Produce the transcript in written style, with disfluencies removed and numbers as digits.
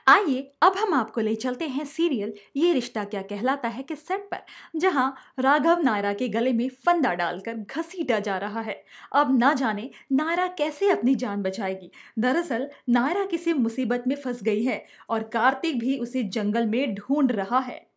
आइए अब हम आपको ले चलते हैं सीरियल ये रिश्ता क्या कहलाता है के सेट पर, जहां राघव नायरा के गले में फंदा डालकर घसीटा जा रहा है। अब ना जाने नायरा कैसे अपनी जान बचाएगी। दरअसल नायरा किसी मुसीबत में फंस गई है और कार्तिक भी उसे जंगल में ढूंढ रहा है।